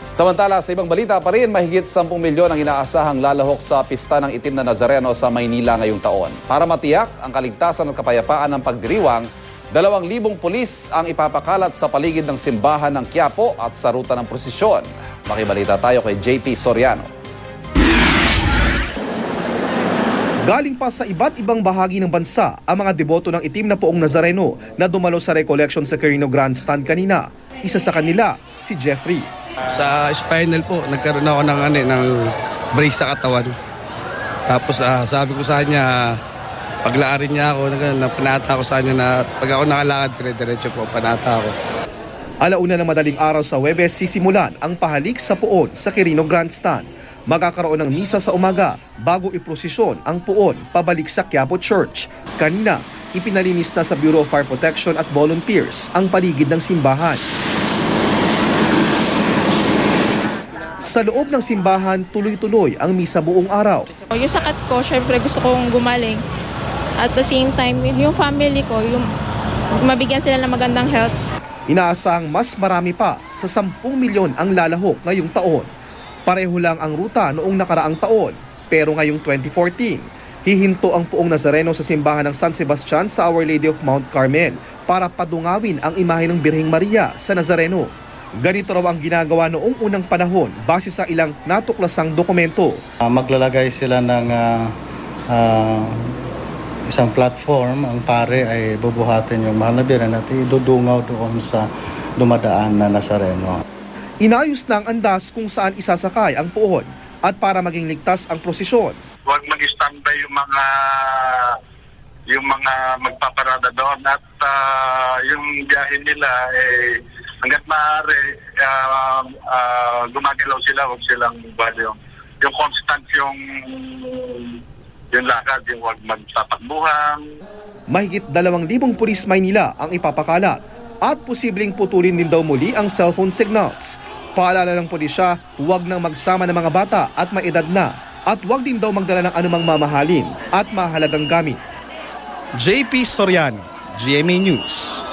Samantala, sa ibang balita pa rin, mahigit 10 milyon ang inaasahang lalahok sa pista ng itim na Nazareno sa Maynila ngayong taon. Para matiyak ang kaligtasan at kapayapaan ng pagdiriwang, 2,000 pulis ang ipapakalat sa paligid ng simbahan ng Quiapo at sa ruta ng prosesyon. Makibalita tayo kay JP Soriano. Galing pa sa iba't ibang bahagi ng bansa ang mga deboto ng itim na poong Nazareno na dumalo sa recollection sa Quirino Grandstand kanina. Isa sa kanila, si Jeffrey. Sa spinal po, nagkaroon ako ng brace sa katawan. Tapos sabi ko sa kanya, paglaarin niya ako, panata ako sa kanya na pag ako nakalakad, dire-diretso po, panata ako. Alauna ng madaling araw sa Huwebes, sisimulan ang pahalik sa puon sa Quirino Grandstand. Magkakaroon ng misa sa umaga bago iprosesyon ang puon pabalik sa Quiapo Church. Kanina, ipinalinis na sa Bureau of Fire Protection at Volunteers ang paligid ng simbahan. Sa loob ng simbahan, tuloy-tuloy ang misa buong araw. Yung sakit ko, syempre gusto kong gumaling. At the same time, yung family ko, yung mabigyan sila ng magandang health. Inaasahang mas marami pa sa 10 milyon ang lalahok ngayong taon. Pareho lang ang ruta noong nakaraang taon. Pero ngayong 2014, hihinto ang poong Nazareno sa simbahan ng San Sebastian sa Our Lady of Mount Carmel para padungawin ang imahe ng Birheng Maria sa Nazareno. Ganito raw ang ginagawa noong unang panahon base sa ilang natuklasang dokumento. Maglalagay sila ng isang platform, ang pare ay bubuhatin yung mahal na Birhen at idudungaw doon sa dumadaan na Nazareno. Inayos na ang andas kung saan isasakay ang puon at para maging ligtas ang prosesyon. Huwag mag-standby yung mga magpaparada doon at yung biyahe nila hanggat maaari gumagalaw sila, huwag silang yung constant yung lakad, yung huwag magtatakbuhan. Mahigit 2,000 pulis Maynila ang ipapakalat at posibleng putulin din daw muli ang cellphone signals. Paalala ng pulisya, huwag nang magsama ng mga bata at may edad na at huwag din daw magdala ng anumang mamahalin at mahalagang gamit. JP Soriano, GMA News.